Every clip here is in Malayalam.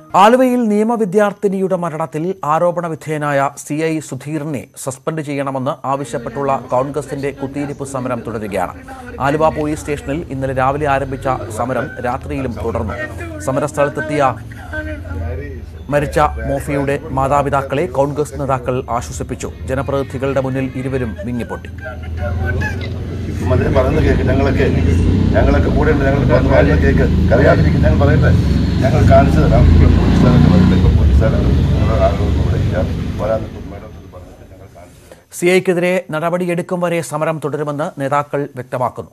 ആലുവയിൽ നിയമവിദ്യാർത്ഥിനിയുടെ മരണത്തിൽ ആരോപണ വിധേയനായ CI സുധീറിനെ സസ്പെൻഡ് ചെയ്യണമെന്ന് ആവശ്യപ്പെട്ടുള്ള കോൺഗ്രസിന്റെ കുത്തിയിരിപ്പ് സമരം തുടരുകയാണ്. ആലുവ പോലീസ് സ്റ്റേഷനിൽ ഇന്നലെ രാവിലെ ആരംഭിച്ച സമരം രാത്രിയിലും തുടർന്നു. സമരസ്ഥലത്തെത്തിയ മരിച്ച മോഫിയുടെ മാതാപിതാക്കളെ കോൺഗ്രസ് നേതാക്കൾ ആശ്വസിപ്പിച്ചു. ജനപ്രതിനിധികളുടെ മുന്നിൽ ഇരുവരും വിങ്ങിപ്പൊട്ടി. ഞങ്ങൾ കാണിച്ചു തരാം. CIക്കെതിരെ നടപടിയെടുക്കും വരെ സമരം തുടരുമെന്ന് നേതാക്കൾ വ്യക്തമാക്കുന്നു.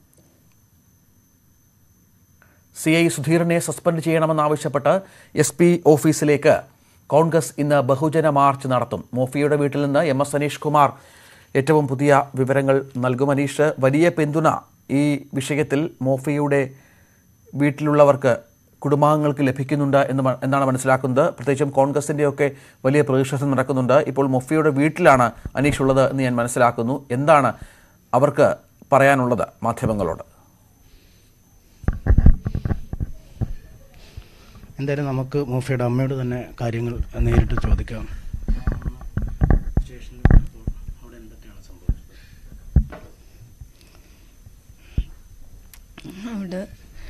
CI സുധീറിനെ സസ്പെൻഡ് ചെയ്യണമെന്നാവശ്യപ്പെട്ട് SP ഓഫീസിലേക്ക് കോൺഗ്രസ് ഇന്ന് ബഹുജന മാർച്ച് നടത്തും. മോഫിയുടെ വീട്ടിൽ നിന്ന് MS അനീഷ് കുമാർ ഏറ്റവും പുതിയ വിവരങ്ങൾ നൽകും. അനീഷ്, വലിയ പിന്തുണ ഈ വിഷയത്തിൽ മോഫിയുടെ വീട്ടിലുള്ളവർക്ക് കുടുംബാംഗങ്ങൾക്ക് ലഭിക്കുന്നുണ്ട് എന്നാണ് മനസ്സിലാക്കുന്നത്. പ്രത്യേകിച്ചും കോൺഗ്രസിൻ്റെയൊക്കെ വലിയ പ്രതിഷേധം നടക്കുന്നുണ്ട്. ഇപ്പോൾ മോഫിയുടെ വീട്ടിലാണ് അനീഷ് ഉള്ളത് എന്ന് ഞാൻ മനസ്സിലാക്കുന്നു. എന്താണ് അവർക്ക് പറയാനുള്ളത് മാധ്യമങ്ങളോട്? എന്തായാലും നമുക്ക് മോഫിയുടെ അമ്മയോട് തന്നെ കാര്യങ്ങൾ നേരിട്ട് ചോദിക്കാം. അവിടെ എന്തൊക്കെയാണ് സംഭവിച്ചത്? അവിടെ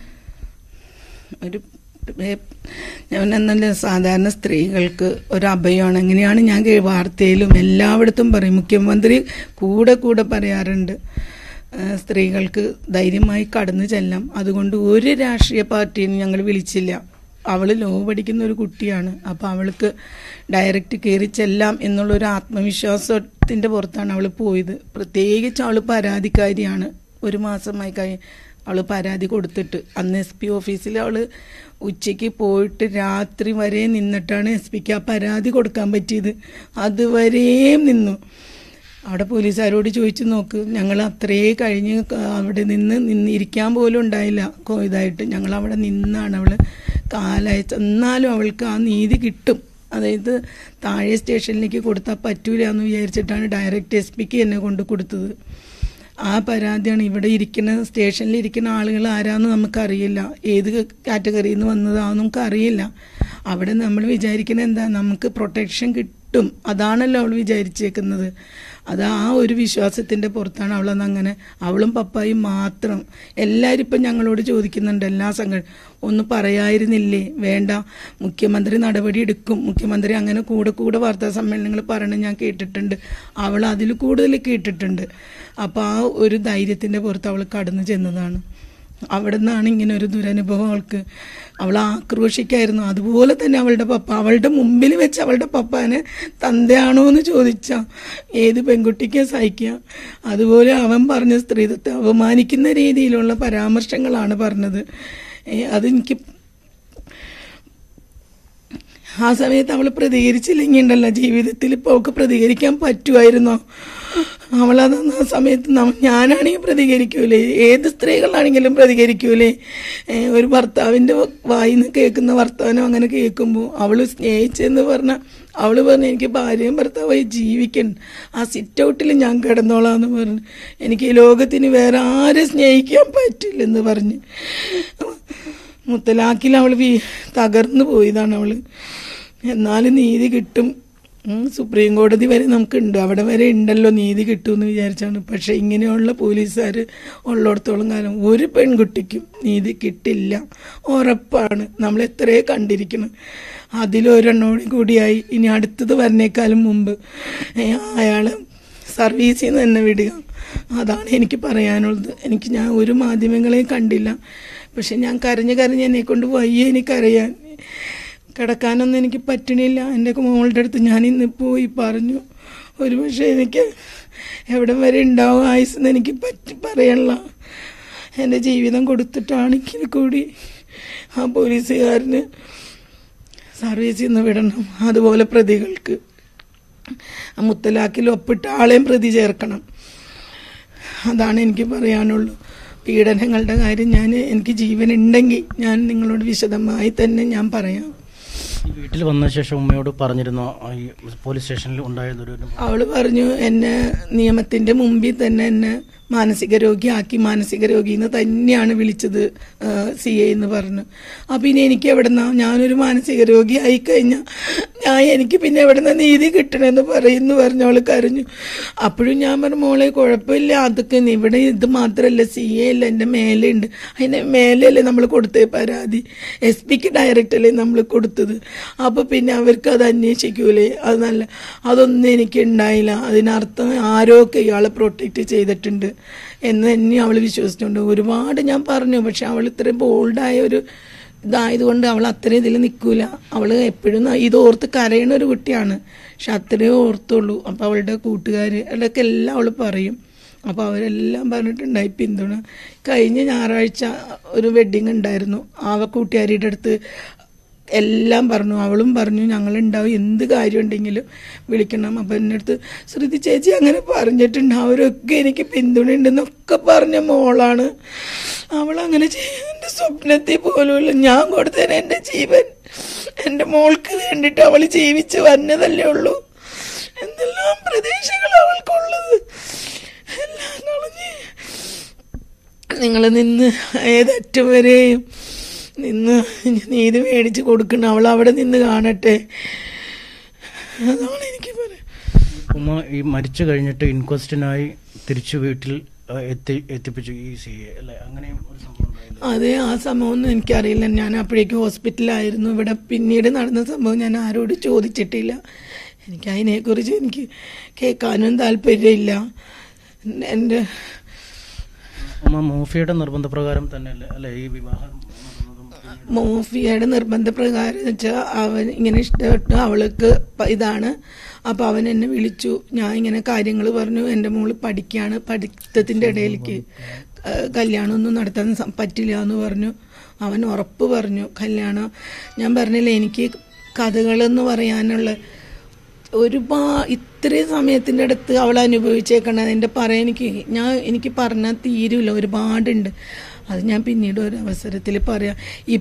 ഞാൻ എന്നല്ല, സാധാരണ സ്ത്രീകൾക്ക് ഒരു അഭയമാണ്. എങ്ങനെയാണ് ഞാൻ വാർത്തയിലും എല്ലായിടത്തും പറയും, മുഖ്യമന്ത്രി കൂടെ പറയാറുണ്ട്, സ്ത്രീകൾക്ക് ധൈര്യമായി കടന്നു ചെല്ലാം. അതുകൊണ്ട് ഒരു രാഷ്ട്രീയ പാർട്ടിയും ഞങ്ങൾ വിളിച്ചില്ല. അവൾ ലോ പഠിക്കുന്ന ഒരു കുട്ടിയാണ്. അപ്പോൾ അവൾക്ക് ഡയറക്റ്റ് കയറി ചെല്ലാം എന്നുള്ളൊരു ആത്മവിശ്വാസത്തിൻ്റെ പുറത്താണ് അവൾ പോയത്. പ്രത്യേകിച്ച് അവൾ പരാതിക്കാരിയാണ്. ഒരു മാസമായി അവൾ പരാതി കൊടുത്തിട്ട് അന്ന് SP ഓഫീസിൽ അവൾ ഉച്ചയ്ക്ക് പോയിട്ട് രാത്രി വരെ നിന്നിട്ടാണ് SPക്ക് ആ പരാതി കൊടുക്കാൻ പറ്റിയത്. അതുവരെയും നിന്നു. അവിടെ പോലീസുകാരോട് ചോദിച്ചു നോക്ക്, ഞങ്ങൾ അത്രേ കഴിഞ്ഞ് അവിടെ ഇരിക്കാൻ പോലും ഉണ്ടായില്ല. ഇതായിട്ട് ഞങ്ങൾ അവിടെ നിന്നാണ് അവൾ കാലയച്ച. എന്നാലും അവൾക്ക് ആ നീതി കിട്ടും. അതായത് താഴെ സ്റ്റേഷനിലേക്ക് കൊടുത്താൽ പറ്റൂല എന്ന് വിചാരിച്ചിട്ടാണ് ഡയറക്റ്റ് SPക്ക് എന്നെ കൊണ്ട് കൊടുത്തത്. ആ പരാതിയാണ്. ഇവിടെ ഇരിക്കുന്ന സ്റ്റേഷനിൽ ഇരിക്കുന്ന ആളുകൾ ആരാന്ന് നമുക്കറിയില്ല, ഏത് കാറ്റഗറിയിൽ നിന്ന് വന്നതാണെന്ന് നമുക്കറിയില്ല. അവിടെ നമ്മൾ വിചാരിക്കുന്നത് എന്താ, നമുക്ക് പ്രൊട്ടക്ഷൻ കിട്ടും, അതാണല്ലോ അവൾ വിചാരിച്ചേക്കുന്നത്. അത് ആ ഒരു വിശ്വാസത്തിൻ്റെ പുറത്താണ് അവളന്ന് അങ്ങനെ. അവളും പപ്പായും മാത്രം. എല്ലാവരും ഇപ്പം ഞങ്ങളോട് ചോദിക്കുന്നുണ്ട്, എല്ലാ സംഘടന ഒന്ന് പറയായിരുന്നില്ലേ, വേണ്ട മുഖ്യമന്ത്രി നടപടി എടുക്കും, മുഖ്യമന്ത്രി അങ്ങനെ കൂടെ വാർത്താ സമ്മേളനങ്ങൾ പറയണം ഞാൻ കേട്ടിട്ടുണ്ട്, അവൾ അതിൽ കൂടുതൽ കേട്ടിട്ടുണ്ട്. അപ്പോൾ ആ ഒരു ധൈര്യത്തിൻ്റെ പുറത്ത് അവൾ കടന്നു ചെന്നതാണ്. അവിടെ നിന്നാണ് ഇങ്ങനെ ഒരു ദുരനുഭവം അവൾക്ക്. അവൾ ആക്രോശിക്കായിരുന്നു. അതുപോലെ തന്നെ അവളുടെ പപ്പ, അവളുടെ മുമ്പിൽ വെച്ച് അവളുടെ പപ്പാനെ തന്തയാണോ എന്ന് ചോദിച്ചാൽ ഏത് പെൺകുട്ടിക്ക് സഹിക്കുക. അതുപോലെ അവൻ പറഞ്ഞ സ്ത്രീത്വത്തെ അപമാനിക്കുന്ന രീതിയിലുള്ള പരാമർശങ്ങളാണ് പറഞ്ഞത്. അതെനിക്ക് ആ സമയത്ത് അവൾ പ്രതികരിച്ചില്ലെങ്കിൽ ഉണ്ടല്ലോ, ജീവിതത്തിൽ ഇപ്പോൾ അവൾക്ക് പ്രതികരിക്കാൻ പറ്റുമായിരുന്നോ? അവളത് ആ സമയത്ത് ഞാനാണെങ്കിൽ പ്രതികരിക്കൂലേ, ഏത് സ്ത്രീകളാണെങ്കിലും പ്രതികരിക്കൂലേ? ഒരു ഭർത്താവിൻ്റെ വായിൽ നിന്ന് കേൾക്കുന്ന വർത്തമാനം അങ്ങനെ കേൾക്കുമ്പോൾ അവൾ സ്നേഹിച്ചെന്ന് പറഞ്ഞാൽ അവൾ പറഞ്ഞു, എനിക്ക് ഭാര്യയും ഭർത്താവായി ജീവിക്കണം, ആ സിറ്റ് ഔട്ടിൽ ഞാൻ കിടന്നോളാന്ന് പറഞ്ഞു, എനിക്ക് ഈ ലോകത്തിന് വേറെ ആരെ സ്നേഹിക്കാൻ പറ്റില്ലെന്ന് പറഞ്ഞ് മുത്തലാഖിൽ അവൾ തകർന്നു പോയതാണ് അവൾ. എന്നാലും നീതി കിട്ടും, സുപ്രീം കോടതി വരെ നമുക്കുണ്ട്, അവിടെ വരെ ഉണ്ടല്ലോ, നീതി കിട്ടുമെന്ന് വിചാരിച്ചാണ്. പക്ഷേ ഇങ്ങനെയുള്ള പോലീസുകാർ ഉള്ളിടത്തോളം കാലം ഒരു പെൺകുട്ടിക്കും നീതി കിട്ടില്ല, ഉറപ്പാണ്. നമ്മൾ എത്രയേ കണ്ടിരിക്കണം. അതിലൊരെണ്ണോടി കൂടിയായി ഇനി അടുത്തത് വരണേക്കാളും മുമ്പ് അയാൾ സർവീസിൽ നിന്ന് തന്നെ വിടുക. അതാണ് എനിക്ക് പറയാനുള്ളത്. ഞാൻ ഒരു മാധ്യമങ്ങളെയും കണ്ടില്ല. പക്ഷെ ഞാൻ കരഞ്ഞ് എന്നെക്കൊണ്ട് വയ്യ, എനിക്കറിയാൻ കിടക്കാനൊന്നും എനിക്ക് പറ്റണില്ല. എൻ്റെ മോളുടെ അടുത്ത് ഞാൻ ഇന്ന് പോയി പറഞ്ഞു, ഒരു പക്ഷേ എനിക്ക് എവിടം വരെ ഉണ്ടാവും ആയുസ്സെന്ന് എനിക്ക് പറയണില്ല. എൻ്റെ ജീവിതം കൊടുത്തിട്ടാണെങ്കിൽ കൂടി ആ പോലീസുകാരന് സർവീസിൽ നിന്ന് വിടണം. അതുപോലെ പ്രതികൾക്ക് ആ മുത്തലാഖിൽ ഒപ്പിട്ട ആളെയും പ്രതി ചേർക്കണം. അതാണ് എനിക്ക് പറയാനുള്ളൂ. പീഡനങ്ങളുടെ കാര്യം എനിക്ക് ജീവൻ ഉണ്ടെങ്കിൽ ഞാൻ നിങ്ങളോട് വിശദമായി തന്നെ ഞാൻ പറയാം. ഈ വീട്ടിൽ വന്ന ശേഷം ഉമ്മയോട് പറഞ്ഞിരുന്നോ ഈ പോലീസ് സ്റ്റേഷനിൽ ഉണ്ടായതൊരു? അവള് പറഞ്ഞു എന്നെ നിയമത്തിന്റെ മുമ്പിൽ തന്നെ എന്നെ മാനസിക രോഗിയാക്കി, മാനസിക രോഗിന്ന് തന്നെയാണ് വിളിച്ചത് CA എന്ന് പറഞ്ഞു. അപ്പം ഇനി എനിക്ക് എവിടുന്ന, ഞാനൊരു മാനസിക രോഗി ആയിക്കഴിഞ്ഞാൽ എനിക്ക് പിന്നെ എവിടുന്ന നീതി കിട്ടണമെന്ന് പറഞ്ഞു അവൾ കരഞ്ഞു. അപ്പോഴും ഞാൻ പറഞ്ഞു മോളെ കുഴപ്പമില്ല, അതൊക്കെ ഇവിടെ ഇത് മാത്രമല്ല CA അല്ല, എൻ്റെ മേലെയുണ്ട്. അതിന് മേലെയല്ലേ നമ്മൾ കൊടുത്തേ പരാതി, SP-ക്ക് ഡയറക്റ്റല്ലേ നമ്മൾ കൊടുത്തത്. അപ്പോൾ പിന്നെ അവർക്ക് അത് അന്വേഷിക്കൂലേ, അത് നല്ല, അതൊന്നും എനിക്ക് ഉണ്ടായില്ല. അതിനർത്ഥം ആരൊക്കെ ഇയാളെ പ്രൊട്ടക്റ്റ് ചെയ്തിട്ടുണ്ട് എന്ന് തന്നെ അവൾ വിശ്വസിച്ചുണ്ട്. ഒരുപാട് ഞാൻ പറഞ്ഞു, പക്ഷെ അവൾ ഇത്രയും ബോൾഡായ ഒരു ഇതായതുകൊണ്ട് അവൾ അത്രയും ഇതിൽ നിൽക്കൂല. അവൾ എപ്പോഴും ഇതോർത്ത് കരയണ ഒരു കുട്ടിയാണ്, പക്ഷെ അത്രയും ഓർത്തുള്ളൂ. അപ്പോൾ അവളുടെ കൂട്ടുകാരുടെയൊക്കെ എല്ലാം അവൾ പറയും. അപ്പോൾ അവരെല്ലാം പറഞ്ഞിട്ടുണ്ടായി പിന്തുണ. കഴിഞ്ഞ ഞായറാഴ്ച ഒരു വെഡ്ഡിങ് ഉണ്ടായിരുന്നു, ആ കൂട്ടുകാരിയുടെ അടുത്ത് എല്ലാം പറഞ്ഞു, അവളും പറഞ്ഞു ഞങ്ങളുണ്ടാവും, എന്ത് കാര്യമുണ്ടെങ്കിലും വിളിക്കണം. അപ്പം എൻ്റെ അടുത്ത് ശ്രുതി ചേച്ചി അങ്ങനെ പറഞ്ഞിട്ടുണ്ട്, അവരൊക്കെ എനിക്ക് പിന്തുണയുണ്ടെന്നൊക്കെ പറഞ്ഞ മോളാണ്. അവളങ്ങനെ എൻ്റെ സ്വപ്നത്തിൽ പോലുമില്ല. ഞാൻ കൊടുത്തതിന് എൻ്റെ ജീവൻ എൻ്റെ മോൾക്ക് വേണ്ടിയിട്ട് അവൾ ജീവിച്ച് വന്നതല്ലേ ഉള്ളൂ. എന്തെല്ലാം പ്രതീക്ഷകൾ അവൾക്കുള്ളത് എല്ലാം കളഞ്ഞ് നിങ്ങൾ നിന്ന് ഏതറ്റം വരെയും നിന്ന് നീതി മേടിച്ച് കൊടുക്കണം. അവൾ അവിടെ നിന്ന് കാണട്ടെ, അതാണ് എനിക്ക് പറയാം. ഉമ്മ ഈ മരിച്ചു കഴിഞ്ഞിട്ട് ഇൻക്വസ്റ്റിനായി തിരിച്ചു വീട്ടിൽ എത്തിപ്പിച്ചു ഈ CA അല്ലേ? അങ്ങനെയും ഒരു സംഭവം? അതെ, ആ സംഭവമൊന്നും എനിക്കറിയില്ല. ഞാൻ അപ്പോഴേക്കും ഹോസ്പിറ്റലായിരുന്നു. ഇവിടെ പിന്നീട് നടന്ന സംഭവം ഞാൻ ആരോട് ചോദിച്ചിട്ടില്ല. എനിക്ക് അതിനെക്കുറിച്ച് എനിക്ക് കേൾക്കാനും താല്പര്യമില്ല. എൻ്റെ മോഫിയുടെ നിർബന്ധപ്രകാരം തന്നെ അല്ലേ ഈ വിവാഹം? മോഫിയയുടെ നിർബന്ധപ്രകാരം വെച്ചാൽ അവൻ ഇങ്ങനെ ഇഷ്ടപ്പെട്ടു, അവൾക്ക് ഇതാണ്. അപ്പോൾ അവൻ എന്നെ വിളിച്ചു, ഞാൻ ഇങ്ങനെ കാര്യങ്ങൾ പറഞ്ഞു. എൻ്റെ മോള് പഠിക്കുകയാണ്, പഠിത്തത്തിൻ്റെ ഇടയിലേക്ക് കല്യാണമൊന്നും നടത്താൻ പറ്റില്ല എന്ന് പറഞ്ഞു. അവൻ ഉറപ്പ് പറഞ്ഞു കല്യാണം. ഞാൻ പറഞ്ഞില്ലേ, എനിക്ക് കഥകളെന്ന് പറയാനുള്ള ഇത്രയും സമയത്തിൻ്റെ അടുത്ത് അവൾ അനുഭവിച്ചേക്കണം. അതിൻ്റെ എനിക്ക് പറഞ്ഞാൽ തീരില്ല, ഒരുപാടുണ്ട്. അത് ഞാൻ പിന്നീട് ഒരു അവസരത്തിൽ പറയാം.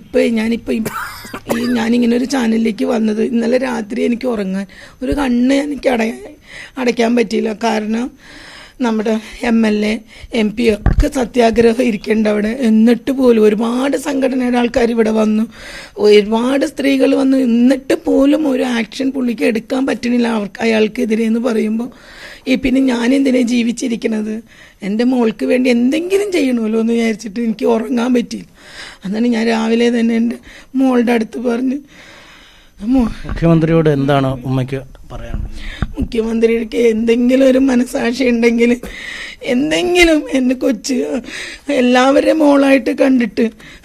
ഞാനിങ്ങനെ ഒരു ചാനലിലേക്ക് വന്നത് ഇന്നലെ രാത്രി എനിക്ക് ഉറങ്ങാൻ ഒരു കണ്ണ് എനിക്ക് അടയ്ക്കാൻ പറ്റിയില്ല. കാരണം നമ്മുടെ MLA MP ഒക്കെ സത്യാഗ്രഹം ഇരിക്കേണ്ട അവിടെ. എന്നിട്ട് പോലും ഒരുപാട് സംഘടനയുടെ ആൾക്കാർ ഇവിടെ വന്നു, ഒരുപാട് സ്ത്രീകൾ വന്നു. എന്നിട്ട് പോലും ഒരു ആക്ഷൻ പുള്ളിക്ക് എടുക്കാൻ പറ്റണില്ല അയാൾക്കെതിരെ എന്ന് പറയുമ്പോൾ പിന്നെ ഞാനെന്തിനാ ജീവിച്ചിരിക്കണത്? എൻ്റെ മോൾക്ക് വേണ്ടി എന്തെങ്കിലും ചെയ്യണമല്ലോ എന്ന് വിചാരിച്ചിട്ട് എനിക്ക് ഉറങ്ങാൻ പറ്റിയില്ല. അതാണ് ഞാൻ രാവിലെ തന്നെ എൻ്റെ മോളുടെ അടുത്ത് പറഞ്ഞ്, മുഖ്യമന്ത്രിയോട് എന്താണ് ഉമ്മയ്ക്ക് പറയാനുള്ളത്? മുഖ്യമന്ത്രിക്ക് എന്തെങ്കിലും ഒരു മനസാക്ഷി ഉണ്ടെങ്കിൽ, എന്തെങ്കിലും എൻ്റെ കൊച്ച് എല്ലാവരെയും മോളായിട്ട് കണ്ടിട്ട്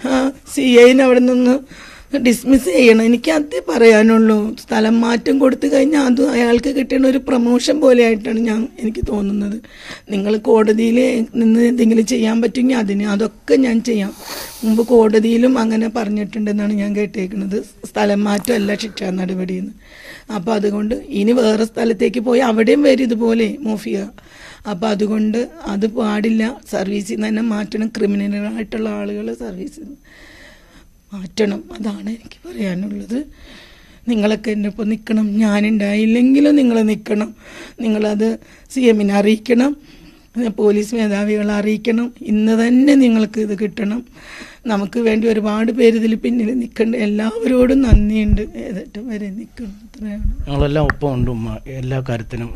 CAനെ അവിടെ നിന്ന് ഡിസ്മിസ് ചെയ്യണം. എനിക്ക് അതേ പറയാനുള്ളൂ. സ്ഥലം മാറ്റം കൊടുത്തു കഴിഞ്ഞാൽ അത് അയാൾക്ക് കിട്ടുന്ന ഒരു പ്രമോഷൻ പോലെ ആയിട്ടാണ് എനിക്ക് തോന്നുന്നത്. നിങ്ങൾ കോടതിയിൽ നിന്ന് എന്തെങ്കിലും ചെയ്യാൻ പറ്റുമെങ്കിൽ അതൊക്കെ ഞാൻ ചെയ്യാം. മുമ്പ് കോടതിയിലും അങ്ങനെ പറഞ്ഞിട്ടുണ്ടെന്നാണ് ഞാൻ കേട്ടേക്കുന്നത്. സ്ഥലം മാറ്റമല്ല ശിക്ഷാ നടപടിയെന്ന്. അപ്പോൾ അതുകൊണ്ട് ഇനി വേറെ സ്ഥലത്തേക്ക് പോയി അവിടെയും വരും ഇതുപോലെ മോഫിയ. അപ്പോൾ അതുകൊണ്ട് അത് പാടില്ല, സർവീസിൽ നിന്ന് തന്നെ മാറ്റണം. ക്രിമിനലുകളായിട്ടുള്ള ആളുകൾ സർവീസിൽ നിന്ന് മാറ്റണം. അതാണ് എനിക്ക് പറയാനുള്ളത്. നിങ്ങളൊക്കെ എൻ്റെ ഒപ്പം നിൽക്കണം. ഞാനുണ്ടായില്ലെങ്കിലും നിങ്ങൾ നിൽക്കണം. നിങ്ങളത് CMനെ അറിയിക്കണം, പോലീസ് മേധാവികളെ അറിയിക്കണം. ഇന്ന് തന്നെ നിങ്ങൾക്ക് ഇത് കിട്ടണം. നമുക്ക് വേണ്ടി ഒരുപാട് പേര് ഇതിൽ പിന്നിൽ നിൽക്കേണ്ട. എല്ലാവരോടും നന്ദിയുണ്ട്. ഏതറ്റം വരെ നിൽക്കണം. അത്രയാണ്. ഞങ്ങളെല്ലാം ഒപ്പം ഉണ്ട് ഉമ്മ എല്ലാ കാര്യത്തിനും.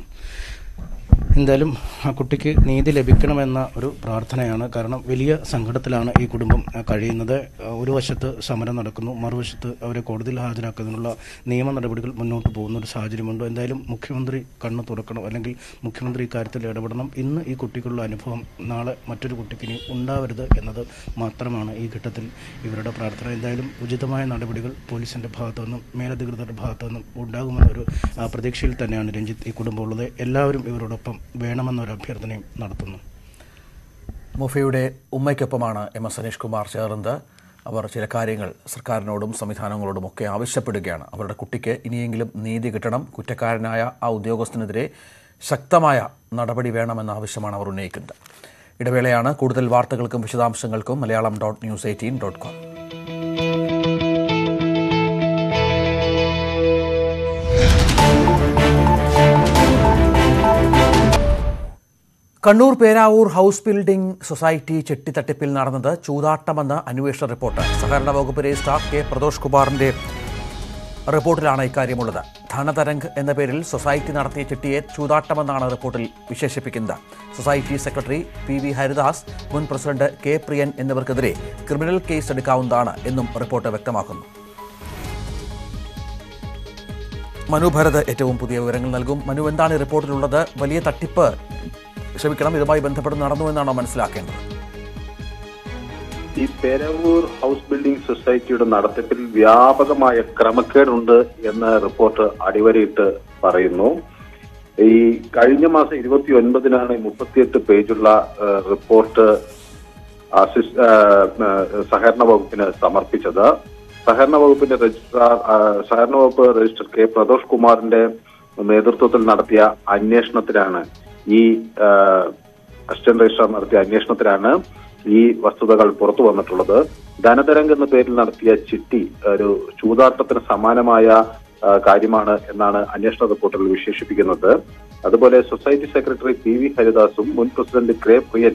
എന്തായാലും ആ കുട്ടിക്ക് നീതി ലഭിക്കണമെന്ന ഒരു പ്രാർത്ഥനയാണ്. കാരണം വലിയ സങ്കടത്തിലാണ് ഈ കുടുംബം കഴിയുന്നത്. ഒരു വശത്ത് സമരം നടക്കുന്നു, മറുവശത്ത് അവരെ കോടതിയിൽ ഹാജരാക്കുന്നതിനുള്ള നിയമ നടപടികൾ മുന്നോട്ട് പോകുന്ന ഒരു സാഹചര്യമുണ്ട്. എന്തായാലും മുഖ്യമന്ത്രി കണ്ണ് തുറക്കണം, അല്ലെങ്കിൽ മുഖ്യമന്ത്രി ഇക്കാര്യത്തിൽ ഇടപെടണം. ഇന്ന് ഈ കുട്ടിക്കുള്ള അനുഭവം നാളെ മറ്റൊരു കുട്ടിക്ക് ഇനി ഉണ്ടാവരുത് എന്നത് മാത്രമാണ് ഈ ഘട്ടത്തിൽ ഇവരുടെ പ്രാർത്ഥന. എന്തായാലും ഉചിതമായ നടപടികൾ പോലീസിൻ്റെ ഭാഗത്തു നിന്നും മേലധികൃതരുടെ ഭാഗത്തു നിന്നും ഉണ്ടാകുമെന്നൊരു പ്രതീക്ഷയിൽ തന്നെയാണ് രഞ്ജിത്ത് ഈ കുടുംബം ഉള്ളത്. എല്ലാവരും ഇവരോടൊപ്പം വേണമെന്നൊരു അഭ്യർത്ഥനയും നടത്തുന്നു. മുഫയുടെ ഉമ്മയ്ക്കൊപ്പമാണ് MS അനീഷ് കുമാർ ചേർന്നത്. അവർ ചില കാര്യങ്ങൾ സർക്കാരിനോടും സംവിധാനങ്ങളോടും ഒക്കെ ആവശ്യപ്പെടുകയാണ്. അവരുടെ കുട്ടിക്ക് ഇനിയെങ്കിലും നീതി കിട്ടണം. കുറ്റക്കാരനായ ആ ഉദ്യോഗസ്ഥനെതിരെ ശക്തമായ നടപടി വേണമെന്ന ആവശ്യമാണ് അവർ ഉന്നയിക്കുന്നത്. ഇടവേളയാണ്. കൂടുതൽ വാർത്തകൾക്കും വിശദാംശങ്ങൾക്കും Malayalam.news18.com. Kannur Peravoor house building society ചെട്ടിത്തട്ടിപ്പിൽ നടന്നത് ചൂതാട്ടമെന്ന് അന്വേഷണ റിപ്പോർട്ട്. സഹകരണ വകുപ്പ് രജിസ്ട്രാർ കെ പ്രദോഷ് കുമാറിന്റെ റിപ്പോർട്ടിലാണ് ഇക്കാര്യമുള്ളത്. ധനതരംഗ് എന്ന പേരിൽ സൊസൈറ്റി നടത്തിയ ചിട്ടിയെ ചൂതാട്ടമെന്നാണ് റിപ്പോർട്ടിൽ വിശേഷിപ്പിക്കുന്നത്. സൊസൈറ്റി സെക്രട്ടറി PV ഹരിദാസ്, മുൻ പ്രസിഡന്റ് K പ്രിയൻ എന്നിവർക്കെതിരെ ക്രിമിനൽ കേസ് എടുക്കാവുന്നതാണ് എന്നും റിപ്പോർട്ട് വ്യക്തമാക്കുന്നു. മനു ഭരത് ഏറ്റവും പുതിയ വിവരങ്ങൾ നൽകും. മനു, എന്താണ് ഈ റിപ്പോർട്ടിലുള്ളത്? വലിയ തട്ടിപ്പ് ഇതുമായി ബന്ധപ്പെട്ട് നടന്നു എന്നാണോ മനസ്സിലാക്കേണ്ടത്? ഈ പേരാവൂർ ഹൗസ് ബിൽഡിംഗ് സൊസൈറ്റിയുടെ നടത്തിപ്പിൽ വ്യാപകമായ ക്രമക്കേടുണ്ട് എന്ന റിപ്പോർട്ട് അടിവരയിട്ട് പറയുന്നു. ഈ കഴിഞ്ഞ മാസം 29-നാണ് 38 പേജുള്ള റിപ്പോർട്ട് സഹകരണ വകുപ്പിന് സമർപ്പിച്ചത്. സഹകരണ വകുപ്പിന്റെ സഹകരണ വകുപ്പ് രജിസ്ട്രാർ K പ്രദോഷ് കുമാറിന്റെ നേതൃത്വത്തിൽ നടത്തിയ അന്വേഷണത്തിലാണ് അസിസ്റ്റന്റ് രജിസ്ട്രാർ നടത്തിയ അന്വേഷണത്തിലാണ് ഈ വസ്തുതകൾ പുറത്തു വന്നിട്ടുള്ളത്. ധനതരംഗ് എന്ന പേരിൽ നടത്തിയ ചിട്ടി ഒരു ചൂതാട്ടത്തിന് സമാനമായ കാര്യമാണ് എന്നാണ് അന്വേഷണ റിപ്പോർട്ടിൽ വിശേഷിപ്പിക്കുന്നത്. അതുപോലെ സൊസൈറ്റി സെക്രട്ടറി PV ഹരിദാസും മുൻ പ്രസിഡന്റ് K പ്രിയൻ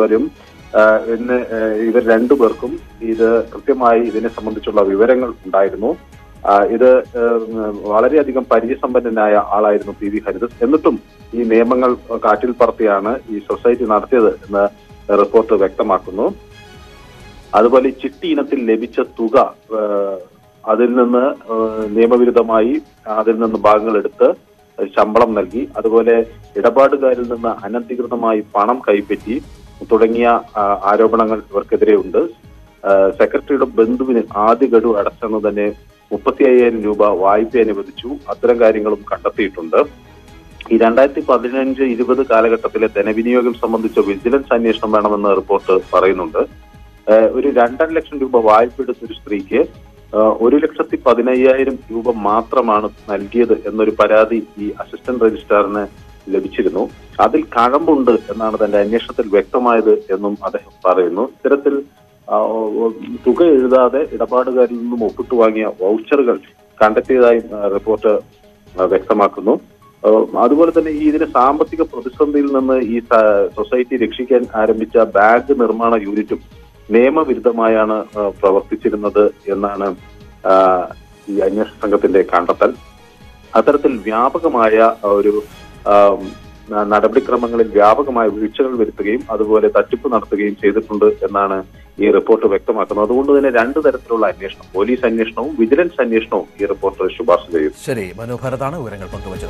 ഇവർ രണ്ടുപേർക്കും ഇത് കൃത്യമായി ഇതിനെ സംബന്ധിച്ചുള്ള വിവരങ്ങൾ ഉണ്ടായിരുന്നു. ഇത് വളരെയധികം പരിചയസമ്പന്നനായ ആളായിരുന്നു PV ഹരിദാസ്. എന്നിട്ടും ഈ നിയമങ്ങൾ കാറ്റിൽ പറത്തിയാണ് ഈ സൊസൈറ്റി നടത്തിയത് എന്ന് റിപ്പോർട്ട് വ്യക്തമാക്കുന്നു. അതുപോലെ ചിട്ടി ഇനത്തിൽ ലഭിച്ച തുക അതിൽ നിന്ന് നിയമവിരുദ്ധമായി അതിൽ നിന്ന് ഭാഗങ്ങൾ എടുത്ത് ശമ്പളം നൽകി, അതുപോലെ ഇടപാടുകാരിൽ നിന്ന് അനധികൃതമായി പണം കൈപ്പറ്റി തുടങ്ങിയ ആരോപണങ്ങൾ ഇവർക്കെതിരെ ഉണ്ട്. സെക്രട്ടറിയുടെ ബന്ധുവിന് ആദ്യ ഗഡു അടച്ചെന്ന് തന്നെ 35,000 രൂപ വായ്പ അനുവദിച്ചു. അത്തരം കാര്യങ്ങളും കണ്ടെത്തിയിട്ടുണ്ട്. ഈ 2015-20 കാലഘട്ടത്തിലെ ധനവിനിയോഗം സംബന്ധിച്ച വിജിലൻസ് അന്വേഷണം വേണമെന്ന് റിപ്പോർട്ട് പറയുന്നുണ്ട്. ഒരു 2.5 ലക്ഷം രൂപ വായ്പ എടുത്ത ഒരു സ്ത്രീക്ക് 1,15,000 രൂപ മാത്രമാണ് നൽകിയത് എന്നൊരു പരാതി ഈ അസിസ്റ്റന്റ് രജിസ്ട്രാറിന് ലഭിച്ചിരുന്നു. അതിൽ കഴമ്പുണ്ട് എന്നാണ് തന്റെ അന്വേഷണത്തിൽ വ്യക്തമായത് എന്നും അദ്ദേഹം പറയുന്നു. ഇത്തരത്തിൽ തുക എഴുതാതെ ഇടപാടുകാരിൽ നിന്നും ഒപ്പിട്ട് വാങ്ങിയ വൗച്ചറുകൾ കണ്ടെത്തിയതായി റിപ്പോർട്ട് വ്യക്തമാക്കുന്നു. അതുപോലെ തന്നെ ഇതിന് സാമ്പത്തിക പ്രതിസന്ധിയിൽ നിന്ന് ഈ സൊസൈറ്റി രക്ഷിക്കാൻ ആരംഭിച്ച ബാഗ് നിർമ്മാണ യൂണിറ്റും നിയമവിരുദ്ധമായാണ് പ്രവർത്തിച്ചിരുന്നത് എന്നാണ് ഈ അന്വേഷണ സംഘത്തിന്റെ കണ്ടെത്തൽ. അത്തരത്തിൽ വ്യാപകമായ ഒരു നടപടിക്രമങ്ങളിൽ വ്യാപകമായ വീഴ്ചകൾ വരുത്തുകയും അതുപോലെ തട്ടിപ്പ് നടത്തുകയും ചെയ്തിട്ടുണ്ട് എന്നാണ് ഈ റിപ്പോർട്ട് വ്യക്തമാക്കുന്നത്. അതുകൊണ്ട് തന്നെ 2 തരത്തിലുള്ള അന്വേഷണം, പോലീസ് അന്വേഷണവും വിജിലൻസ് അന്വേഷണവും ഈ റിപ്പോർട്ട് ശുപാർശ ചെയ്യും. ശരി, മനോഹരതാണ് വിവരങ്ങൾ പങ്കുവച്ചത്.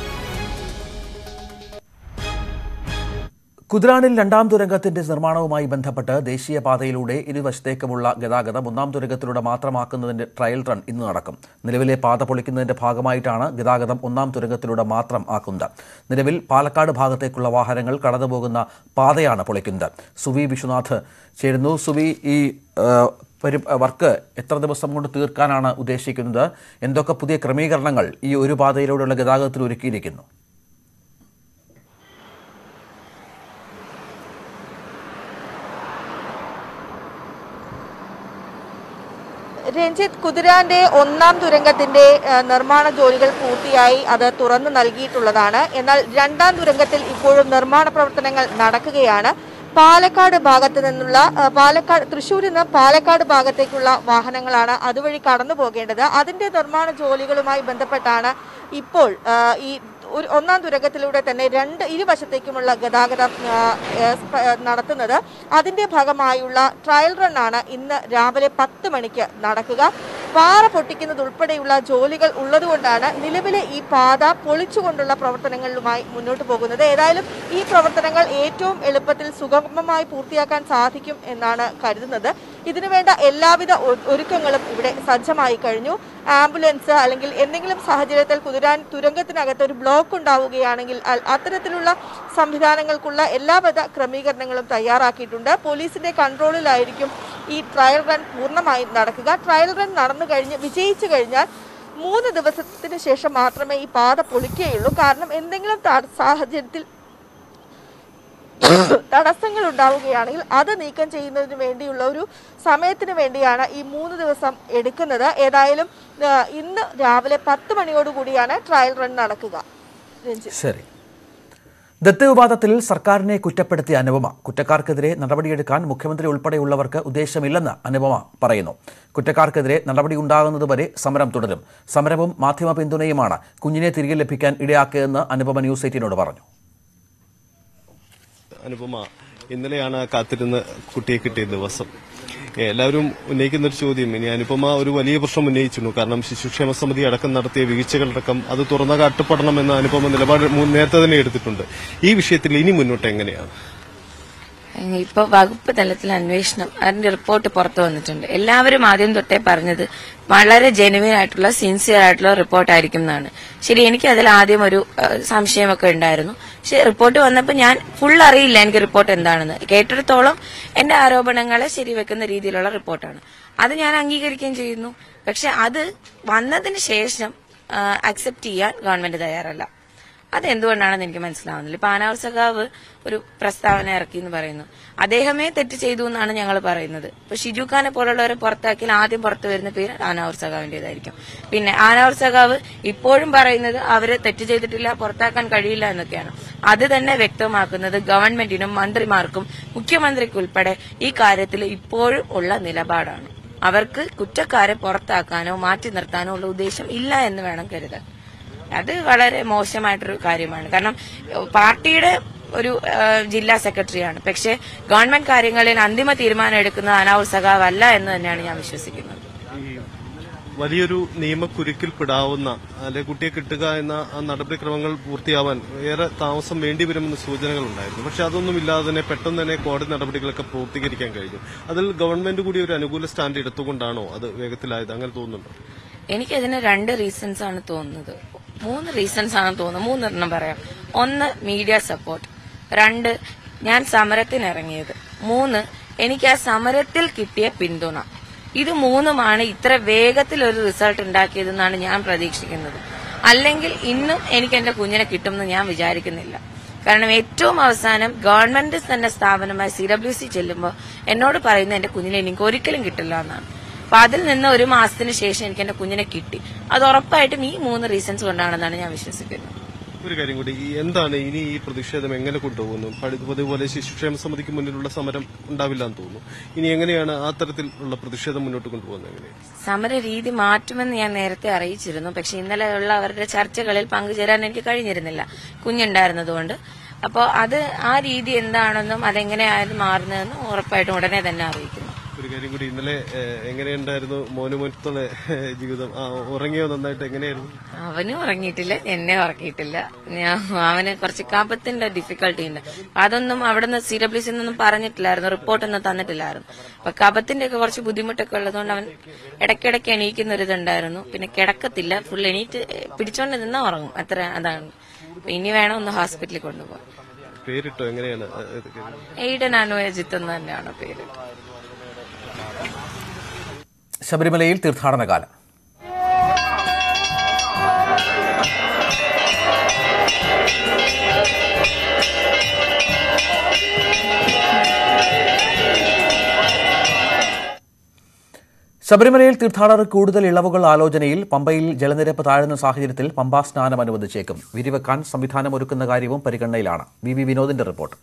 കുതിരാനിൽ 2ാം തുരങ്കത്തിന്റെ നിർമ്മാണവുമായി ബന്ധപ്പെട്ട് ദേശീയപാതയിലൂടെ ഇരുവശത്തേക്കുമുള്ള ഗതാഗതം 1ാം തുരങ്കത്തിലൂടെ മാത്രമാക്കുന്നതിന്റെ ട്രയൽ റൺ ഇന്ന് നടക്കും. നിലവിലെ പാത പൊളിക്കുന്നതിന്റെ ഭാഗമായിട്ടാണ് ഗതാഗതം 1ാം തുരങ്കത്തിലൂടെ മാത്രം ആക്കുന്നത്. നിലവിൽ പാലക്കാട് ഭാഗത്തേക്കുള്ള വാഹനങ്ങൾ കടന്നുപോകുന്ന പാതയാണ് പൊളിക്കുന്നത്. സുവി വിശ്വനാഥ് ചേരുന്നു. സുവി, ഈ വർക്ക് എത്ര ദിവസം കൊണ്ട് തീർക്കാനാണ് ഉദ്ദേശിക്കുന്നത്? എന്തൊക്കെ പുതിയ ക്രമീകരണങ്ങൾ ഈ ഒരു പാതയിലൂടെയുള്ള ഗതാഗതത്തിൽ ഒരുക്കിയിരിക്കുന്നു? രഞ്ജിത്ത്, കുതിരാന്റെ 1ാം തുരങ്കത്തിന്റെ നിർമ്മാണ ജോലികൾ പൂർത്തിയായി അത് തുറന്നു നൽകിയിട്ടുള്ളതാണ്. എന്നാൽ 2ാം തുരങ്കത്തിൽ ഇപ്പോഴും നിർമ്മാണ പ്രവർത്തനങ്ങൾ നടക്കുകയാണ്. പാലക്കാട് ഭാഗത്ത് നിന്നുള്ള തൃശ്ശൂരിൽ നിന്ന് പാലക്കാട് ഭാഗത്തേക്കുള്ള വാഹനങ്ങളാണ് അതുവഴി കടന്നു പോകേണ്ടത്. അതിന്റെ നിർമ്മാണ ജോലികളുമായി ബന്ധപ്പെട്ടാണ് ഇപ്പോൾ ഈ 1ാം തുരങ്കത്തിലൂടെ തന്നെ ഇരുവശത്തേക്കുമുള്ള ഗതാഗതം നടത്തുന്നത്. അതിന്റെ ഭാഗമായുള്ള ട്രയൽ റൺ ആണ് ഇന്ന് രാവിലെ 10 മണിക്ക് നടക്കുക. പാറ പൊട്ടിക്കുന്നതുൾപ്പെടെയുള്ള ജോലികൾ ഉള്ളതുകൊണ്ടാണ് നിലവിലെ ഈ പാത പൊളിച്ചുകൊണ്ടുള്ള പ്രവർത്തനങ്ങളുമായി മുന്നോട്ട് പോകുന്നത്. ഏതായാലും ഈ പ്രവർത്തനങ്ങൾ ഏറ്റവും എളുപ്പത്തിൽ സുഗമമായി പൂർത്തിയാക്കാൻ സാധിക്കും എന്നാണ് കരുതുന്നത്. ഇതിനുവേണ്ട എല്ലാവിധ ഒരുക്കങ്ങളും ഇവിടെ സജ്ജമായി കഴിഞ്ഞു. ആംബുലൻസ് അല്ലെങ്കിൽ എന്തെങ്കിലും സാഹചര്യത്തിൽ കുതിരാൻ തുരങ്കത്തിനകത്ത് ഒരു ബ്ലോക്ക് ഉണ്ടാവുകയാണെങ്കിൽ അത്തരത്തിലുള്ള സംവിധാനങ്ങൾക്കുള്ള എല്ലാവിധ ക്രമീകരണങ്ങളും തയ്യാറാക്കിയിട്ടുണ്ട്. പോലീസിന്റെ കൺട്രോളിലായിരിക്കും ഈ ട്രയൽ റൺ പൂർണ്ണമായും നടക്കുക. ട്രയൽ റൺ നടന്നു കഴിഞ്ഞ് വിജയിച്ചു കഴിഞ്ഞാൽ 3 ദിവസത്തിന് ശേഷം മാത്രമേ ഈ പാത പൊളിക്കുകയുള്ളൂ. കാരണം എന്തെങ്കിലും സാഹചര്യത്തിൽ തടസ്സങ്ങൾ ഉണ്ടാവുകയാണെങ്കിൽ അത് നീക്കം ചെയ്യുന്നതിന് വേണ്ടിയുള്ള ഒരു സമയത്തിന് വേണ്ടിയാണ് ഈ 3 ദിവസം എടുക്കുന്നത്. ഏതായാലും ഇന്ന് രാവിലെ 10 മണിയോടുകൂടിയാണ് ട്രയൽ റൺ നടക്കുക. ശരി. ദത്ത് വിവാദത്തിൽ സർക്കാരിനെ കുറ്റപ്പെടുത്തിയ അനുപമ. കുറ്റക്കാർക്കെതിരെ നടപടിയെടുക്കാൻ മുഖ്യമന്ത്രി ഉൾപ്പെടെയുള്ളവർക്ക് ഉദ്ദേശമില്ലെന്ന് അനുപമ പറയുന്നു. കുറ്റക്കാർക്കെതിരെ നടപടിയുണ്ടാകുന്നതുവരെ സമരം തുടരും. സമരവും മാധ്യമ പിന്തുണയുമാണ് കുഞ്ഞിനെ തിരികെ ലഭിക്കാൻ ഇടയാക്കിയതെന്ന് അനുപമ ന്യൂസ് 18 പറഞ്ഞു. അനുപമ ഇന്നലെയാണ് കാത്തിരുന്ന് കുട്ടിയെ കിട്ടിയ ദിവസം. എല്ലാവരും ഉന്നയിക്കുന്ന ഒരു ചോദ്യം, ഇനി അനുപമ ഒരു വലിയ പ്രശ്നം ഉന്നയിച്ചിരുന്നു. കാരണം ശിശുക്ഷേമ സമിതി അടക്കം നടത്തിയ വീഴ്ചകളടക്കം അത് തുറന്ന കാട്ടപ്പെടണമെന്ന് അനുപമ നിലപാട് നേരത്തെ തന്നെ എടുത്തിട്ടുണ്ട്. ഈ വിഷയത്തിൽ ഇനി മുന്നോട്ട് എങ്ങനെയാണ്? ഇപ്പൊ വകുപ്പ് തലത്തിൽ അന്വേഷണം, അതിന്റെ റിപ്പോർട്ട് പുറത്തു വന്നിട്ടുണ്ട്. എല്ലാവരും ആദ്യം തൊട്ടേ പറഞ്ഞത് വളരെ ജെനുവിൻ ആയിട്ടുള്ള സിൻസിയർ ആയിട്ടുള്ള റിപ്പോർട്ടായിരിക്കും എന്നാണ്. ശരി, എനിക്ക് അതിൽ ആദ്യം ഒരു സംശയമൊക്കെ ഉണ്ടായിരുന്നു. പക്ഷെ റിപ്പോർട്ട് വന്നപ്പോൾ ഞാൻ ഫുൾ അറിയില്ല എനിക്ക് റിപ്പോർട്ട് എന്താണെന്ന്. കേട്ടിടത്തോളം എന്റെ ആരോപണങ്ങളെ ശരിവെക്കുന്ന രീതിയിലുള്ള റിപ്പോർട്ടാണ്. അത് ഞാൻ അംഗീകരിക്കുകയും ചെയ്യുന്നു. പക്ഷെ അത് വന്നതിന് ശേഷം അക്സെപ്റ്റ് ചെയ്യാൻ ഗവൺമെന്റ് തയ്യാറല്ല. അതെന്തുകൊണ്ടാണെന്ന് എനിക്ക് മനസ്സിലാവുന്നില്ല. ഇപ്പൊ ആനാവൂർ സഖാവ് ഒരു പ്രസ്താവന ഇറക്കി എന്ന് പറയുന്നു. അദ്ദേഹമേ തെറ്റ് ചെയ്തു എന്നാണ് ഞങ്ങൾ പറയുന്നത്. ഇപ്പൊ ഷിജു ഖാനെ പോലുള്ളവരെ പുറത്താക്കിയാൽ ആദ്യം പുറത്തു വരുന്ന പേര് ആനാവൂർ സഖാവിന്റേതായിരിക്കും. പിന്നെ ആനാവൂർ സഖാവ് ഇപ്പോഴും പറയുന്നത് അവരെ തെറ്റ് ചെയ്തിട്ടില്ല, പുറത്താക്കാൻ കഴിയില്ല എന്നൊക്കെയാണ്. അത് തന്നെ വ്യക്തമാക്കുന്നത് ഗവൺമെന്റിനും മന്ത്രിമാർക്കും മുഖ്യമന്ത്രിക്കുൾപ്പെടെ ഈ കാര്യത്തിൽ ഇപ്പോഴും ഉള്ള നിലപാടാണ്. അവർക്ക് കുറ്റക്കാരെ പുറത്താക്കാനോ മാറ്റി നിർത്താനോ ഉള്ള ഉദ്ദേശം ഇല്ല എന്ന് വേണം കരുതാൻ. അത് വളരെ മോശമായിട്ടൊരു കാര്യമാണ്. കാരണം പാർട്ടിയുടെ ഒരു ജില്ലാ സെക്രട്ടറിയാണ്. പക്ഷേ ഗവൺമെന്റ് കാര്യങ്ങളിൽ അന്തിമ തീരുമാനം എടുക്കുന്നത് ആനാവൂർ സഖാവ് അല്ല എന്ന് തന്നെയാണ് ഞാൻ വിശ്വസിക്കുന്നത്. വലിയൊരു നിയമക്കുരുക്കിൽപ്പെടാവുന്ന അല്ലെങ്കിൽ കുട്ടിയെ കിട്ടുക എന്ന നടപടിക്രമങ്ങൾ പൂർത്തിയാവാൻ ഏറെ താമസം വേണ്ടിവരുമെന്ന് സൂചനകളുണ്ടായിരുന്നു. പക്ഷെ അതൊന്നും ഇല്ലാതെ തന്നെ പെട്ടെന്ന് തന്നെ കോടതി നടപടികളൊക്കെ പൂർത്തീകരിക്കാൻ കഴിഞ്ഞു. അതിൽ ഗവൺമെന്റ് കൂടി ഒരു അനുകൂല സ്റ്റാൻഡ് എടുത്തുകൊണ്ടാണോ അത് വേഗത്തിലായത്? അങ്ങനെ തോന്നുന്നുണ്ടോ? എനിക്കതിന് 2 റീസൺസ് ആണ് തോന്നുന്നത്. 3 റീസൺസ് ആണ് തോന്നുന്നത്. 3 പറയാം. 1, മീഡിയ സപ്പോർട്ട്. 2, ഞാൻ സമരത്തിനിറങ്ങിയത്. 3, എനിക്ക് ആ സമരത്തിൽ കിട്ടിയ പിന്തുണ. ഇത് 3ഉമാണ് ഇത്ര വേഗത്തിൽ ഒരു റിസൾട്ട് ഉണ്ടാക്കിയതെന്നാണ് ഞാൻ പ്രതീക്ഷിക്കുന്നത്. അല്ലെങ്കിൽ ഇന്നും എനിക്ക് എന്റെ കുഞ്ഞിനെ കിട്ടുമെന്ന് ഞാൻ വിചാരിക്കുന്നില്ല. കാരണം ഏറ്റവും അവസാനം ഗവൺമെന്റ് തന്നെ സ്ഥാപനമായ CWC ചെല്ലുമ്പോൾ എന്നോട് പറയുന്നത് എന്റെ കുഞ്ഞിനെ എനിക്ക് ഒരിക്കലും കിട്ടില്ല എന്നാണ്. അപ്പൊ അതിൽ നിന്ന് 1 മാസത്തിന് ശേഷം എനിക്ക് എന്റെ കുഞ്ഞിനെ കിട്ടി. അത് ഉറപ്പായിട്ടും ഈ 3 റീസൺസ് കൊണ്ടാണെന്നാണ് ഞാൻ വിശ്വസിക്കുന്നത്. ഒരു കാര്യം കൂടി, എന്താണ് ഇനി ഈ പ്രതിഷേധം എങ്ങനെ കൊണ്ടുപോകുന്നു? പതിപോലെ ശിശുക്ഷേമ സമിതിക്ക് മുന്നിലുള്ള സമരം ഉണ്ടാവില്ല എന്ന് തോന്നുന്നു. ഇനി എങ്ങനെയാണ് ആ തരത്തിലുള്ള പ്രതിഷേധം മുന്നോട്ട് കൊണ്ടുപോകുന്നത്? സമര രീതി മാറ്റുമെന്ന് ഞാൻ നേരത്തെ അറിയിച്ചിരുന്നു. പക്ഷെ ഇന്നലെയുള്ള അവരുടെ ചർച്ചകളിൽ പങ്കുചേരാൻ എനിക്ക് കഴിഞ്ഞിരുന്നില്ല, കുഞ്ഞുണ്ടായിരുന്നതുകൊണ്ട്. അപ്പോൾ അത് ആ രീതി എന്താണെന്നും അതെങ്ങനെയായാലും മാറുന്നതെന്നും ഉറപ്പായിട്ടും ഉടനെ തന്നെ അറിയിക്കുന്നു. ഒരു കാര്യം കൂടി, ഇന്നലെ എങ്ങനെയുണ്ടായിരുന്നു മോനുമൊത്തുള്ള ജീവിതം? ഉറങ്ങിയോ നന്നായിട്ട്? എങ്ങനെയായിരുന്നു? അവനും ഉറങ്ങിയിട്ടില്ല, എന്നെ ഉറക്കിയിട്ടില്ല. അവന് കുറച്ച് കഫത്തിന്റെ ഡിഫിക്കൽട്ടി ഉണ്ട്. അതൊന്നും അവിടുന്ന് CWC ഒന്നും പറഞ്ഞിട്ടില്ലായിരുന്നു, റിപ്പോർട്ടൊന്നും തന്നിട്ടില്ലായിരുന്നു. അപ്പൊ കഫത്തിന്റെ ഒക്കെ കുറച്ച് ബുദ്ധിമുട്ടൊക്കെ ഉള്ളതുകൊണ്ട് അവൻ ഇടയ്ക്കിടയ്ക്ക് എണീക്കുന്ന ഒരു ഇതുണ്ടായിരുന്നു. പിന്നെ കിടക്കത്തില്ല, ഫുൾ എണീറ്റ് പിടിച്ചോണ്ട് നിന്നാ ഉറങ്ങും. അതാണ്. ഇനി വേണം ഒന്ന് ഹോസ്പിറ്റലിൽ കൊണ്ടുപോകാൻ. പേരിട്ടോ? എങ്ങനെയാണ്? എയ്ഡൻ അനുവജിത്ത് എന്ന് തന്നെയാണ് പേര്. ശബരിമലയിൽ തീർത്ഥാടന കാലം. ശബരിമലയിൽ തീർത്ഥാടകർ കൂടുതൽ ഇളവുകൾ ആലോചനയിൽ. പമ്പയിൽ ജലനിരപ്പ് താഴുന്ന സാഹചര്യത്തിൽ പമ്പാ സ്നാനം അനുവദിച്ചേക്കും. വിരിവെക്കാൻ സംവിധാനമൊരുക്കുന്ന കാര്യവും പരിഗണനയിലാണ്. VV വിനോദിന്റെ റിപ്പോർട്ട്.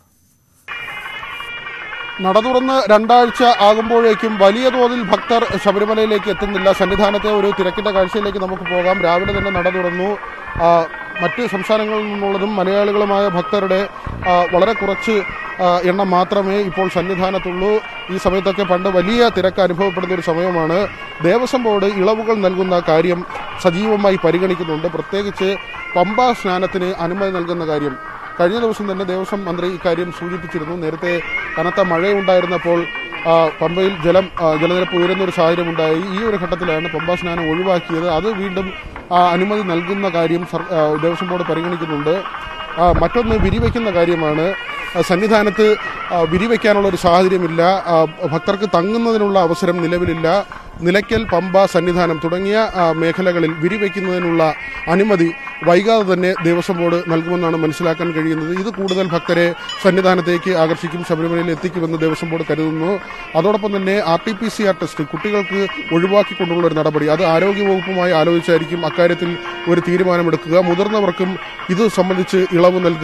നട തുറന്ന് 2 ആഴ്ച ആകുമ്പോഴേക്കും വലിയ തോതിൽ ഭക്തർ ശബരിമലയിലേക്ക് എത്തുന്നില്ല. സന്നിധാനത്തെ ഒരു തിരക്കിന്റെ കാഴ്ചയിലേക്ക് നമുക്ക് പോകാം. രാവിലെ തന്നെ നട തുറന്നു. മറ്റ് സംസ്ഥാനങ്ങളിൽ നിന്നുള്ളതും മലയാളികളുമായ ഭക്തരുടെ വളരെ കുറച്ച് എണ്ണം മാത്രമേ ഇപ്പോൾ സന്നിധാനത്തുള്ളൂ. ഈ സമയത്തൊക്കെ പണ്ട് വലിയ തിരക്ക് അനുഭവപ്പെടുന്ന ഒരു സമയമാണ്. ദേവസ്വം ബോർഡ് ഇളവുകൾ നൽകുന്ന കാര്യം സജീവമായി പരിഗണിക്കുന്നുണ്ട്. പ്രത്യേകിച്ച് പമ്പാ സ്നാനത്തിന് അനുമതി നൽകുന്ന കാര്യം കഴിഞ്ഞ ദിവസം തന്നെ ദേവസ്വം മന്ത്രി ഇക്കാര്യം സൂചിപ്പിച്ചിരുന്നു. നേരത്തെ കനത്ത മഴയുണ്ടായിരുന്നപ്പോൾ പമ്പയിൽ ജലനിരപ്പ് ഉയരുന്നൊരു സാഹചര്യമുണ്ടായി. ഈ ഒരു ഘട്ടത്തിലാണ് പമ്പാ സ്നാനം ഒഴിവാക്കിയത്. അത് വീണ്ടും അനുമതി നൽകുന്ന കാര്യം ദേവസ്വം ബോർഡ് പരിഗണിക്കുന്നുണ്ട്. മറ്റൊന്ന് വിരിവയ്ക്കുന്ന കാര്യമാണ്. സന്നിധാനത്ത് വിരിവയ്ക്കാനുള്ള ഒരു സാഹചര്യമില്ല. ഭക്തർക്ക് തങ്ങുന്നതിനുള്ള അവസരം നിലവിലില്ല. നിലയ്ക്കൽ, പമ്പ, സന്നിധാനം തുടങ്ങിയ മേഖലകളിൽ വിരിവയ്ക്കുന്നതിനുള്ള അനുമതി വൈകാതെ തന്നെ ദേവസ്വം ബോർഡ് നൽകുമെന്നാണ് മനസ്സിലാക്കാൻ കഴിയുന്നത്. ഇത് കൂടുതൽ ഭക്തരെ സന്നിധാനത്തേക്ക് ആകർഷിക്കും, ശബരിമലയിൽ എത്തിക്കുമെന്ന് ദേവസ്വം ബോർഡ് കരുതുന്നു. അതോടൊപ്പം തന്നെ RT-PCR ടെസ്റ്റ് കുട്ടികൾക്ക് ഒഴിവാക്കിക്കൊണ്ടുള്ള ഒരു നടപടി, അത് ആരോഗ്യവകുപ്പുമായി ആലോചിച്ചായിരിക്കും അക്കാര്യത്തിൽ ഒരു തീരുമാനമെടുക്കുക. മുതിർന്നവർക്കും ഇത് സംബന്ധിച്ച് ഇളവ് നൽകും.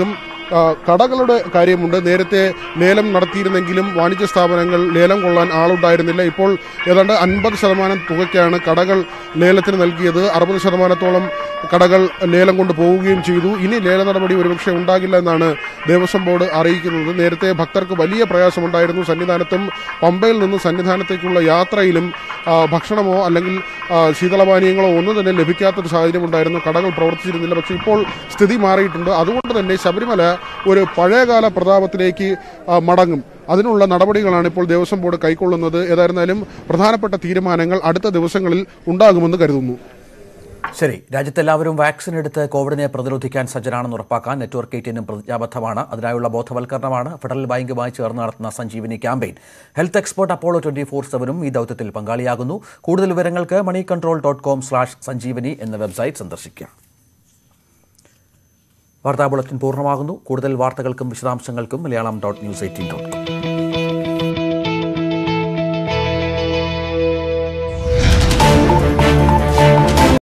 കടകളുടെ കാര്യമുണ്ട്. നേരത്തെ ലേലം നടത്തിയിരുന്നെങ്കിലും വാണിജ്യ സ്ഥാപനങ്ങൾ ലേലം കൊള്ളാൻ ആളുണ്ടായിരുന്നില്ല. ഇപ്പോൾ ഏതാണ്ട് 50% തുകയ്ക്കാണ് കടകൾ ലേലത്തിന് നൽകിയത്. 60% കടകൾ ലേലം കൊണ്ട് പോവുകയും ചെയ്തു. ഇനി ലേല നടപടി ഒരുപക്ഷെ ഉണ്ടാകില്ല എന്നാണ് ദേവസ്വം ബോർഡ് അറിയിക്കുന്നത്. നേരത്തെ ഭക്തർക്ക് വലിയ പ്രയാസമുണ്ടായിരുന്നു. സന്നിധാനത്തും പമ്പയിൽ നിന്ന് സന്നിധാനത്തേക്കുള്ള യാത്രയിലും ഭക്ഷണമോ അല്ലെങ്കിൽ ശീതളപാനീയങ്ങളോ ഒന്നും തന്നെ ലഭിക്കാത്തൊരു സാഹചര്യം ഉണ്ടായിരുന്നു. കടകൾ പ്രവർത്തിച്ചിരുന്നില്ല. പക്ഷേ ഇപ്പോൾ സ്ഥിതി മാറിയിട്ടുണ്ട്. അതുകൊണ്ട് തന്നെ ശബരിമല ഒരു പഴയകാല പ്രതാപത്തിലേക്ക് മടങ്ങും. അതിനുള്ള നടപടികളാണ് ഇപ്പോൾ ദേവസ്വം ബോർഡ് കൈക്കൊള്ളുന്നത്. ഏതായിരുന്നാലും പ്രധാനപ്പെട്ട തീരുമാനങ്ങൾ അടുത്ത ദിവസങ്ങളിൽ ഉണ്ടാകുമെന്ന് കരുതുന്നു. ശരി, രാജ്യത്തെല്ലാവരും വാക്സിൻ എടുത്ത് കോവിഡിനെ പ്രതിരോധിക്കാൻ സജ്ജരാണെന്ന് ഉറപ്പാക്കാൻ നെറ്റ്വർക്ക് 18 പ്രതിജ്ഞാബദ്ധമാണ്. അതിനായുള്ള ബോധവൽക്കരണമാണ് ഫെഡറൽ ബാങ്കുമായി ചേർന്ന് നടത്തുന്ന Sanjeevani campaign. Health expert Apollo 24/7 ഈ ദൌത്യത്തിൽ പങ്കാളിയാകുന്നു. കൂടുതൽ വിവരങ്ങൾക്ക് moneycontrol.com/sanjeevani എന്ന വെബ്സൈറ്റ് സന്ദർശിക്കുക. വാർത്താ ബുള്ളറ്റിൻ പൂർണ്ണമാകുന്നു. കൂടുതൽ വാർത്തകൾക്കും വിശദാംശങ്ങൾക്കും Malayalam.news18.com